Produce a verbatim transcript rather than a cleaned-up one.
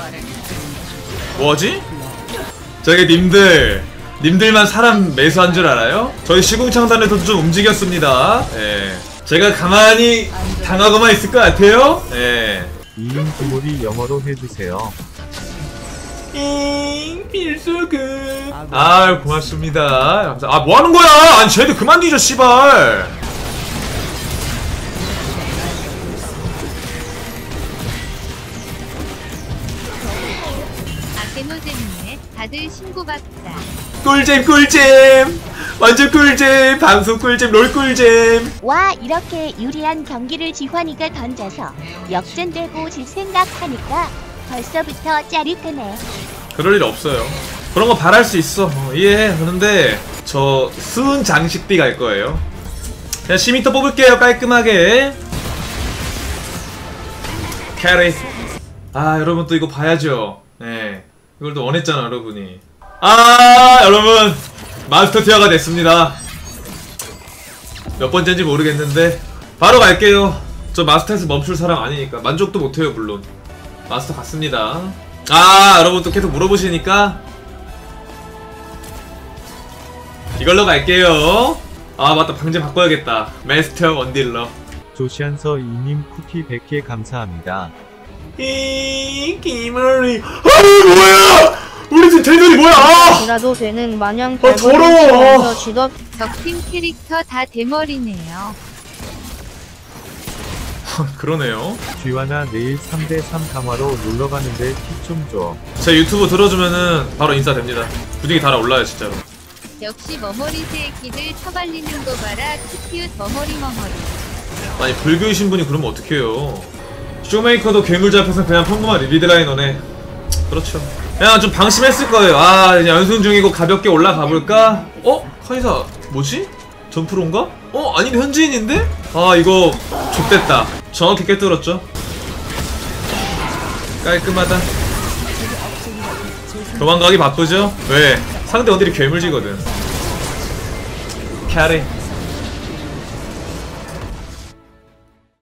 뭐지? 저기 님들 님들만 사람 매수한 줄 알아요? 저희 시궁창단에서도 좀 움직였습니다. 예. 제가 가만히 당하고만 있을 것 같아요? 예. 이인 구몰이 영어로 해주세요. 잉 필수금. 아 고맙습니다. 감사. 아 뭐하는 거야? 아니 쟤들 그만 뒤져 씨발. 아케노잼이네. 다들 신고받자. 꿀잼 꿀잼. 완전 꿀잼. 방송 꿀잼 롤 꿀잼. 와, 이렇게 유리한 경기를 지환이가 던져서 역전되고 질 생각하니까 벌써부터 짜릿하네. 그럴 일 없어요. 그런 거 바랄 수 있어. 어, 이해해. 그런데 저 수은 장식비 갈 거예요. 그냥 십 미터 뽑을게요. 깔끔하게. 캐리. 아 여러분 또 이거 봐야죠. 네. 이걸 또 원했잖아 여러분이. 아 여러분 마스터 티어가 됐습니다. 몇 번째인지 모르겠는데 바로 갈게요. 저 마스터에서 멈출 사람 아니니까. 만족도 못해요 물론. 마스터 갔습니다. 아 여러분 또 계속 물어보시니까 이걸로 갈게요. 아 맞다 방제 바꿔야겠다. 마스터 원딜러. 조시안서 이님 쿠키 백 개 감사합니다. 이 기머리. 아 뭐야? 우리 집 대전이 뭐야? 아! 이라도 되는 마냥 아, 더러워. 발버둥 쥐덕 적팀 캐릭터 다 대머리네요. 그러네요. 쥐와나 내일 삼 대 삼 강화로 놀러가는데 팁 좀 줘. 제 유튜브 들어주면은 바로 인사됩니다. 분위기 달아올라요 진짜로. 역시 머머리 새끼들 처발리는 거 봐라. 키티웃 머머리 머머리. 아니 불교이신 분이 그러면 어떡해요. 쇼메이커도 괴물 잡혀서 그냥 평범한 리드라이너네. 그렇죠. 그냥 좀 방심했을 거예요. 아 이제 연승 중이고 가볍게 올라가 볼까? 어? 카이사 뭐지? 점프론가? 어? 아니 현지인인데? 아 이거 좆됐다. 정확히 깨뚫었죠. 깔끔하다. 도망가기 바쁘죠? 왜? 상대 원딜이 괴물지거든. 캐리.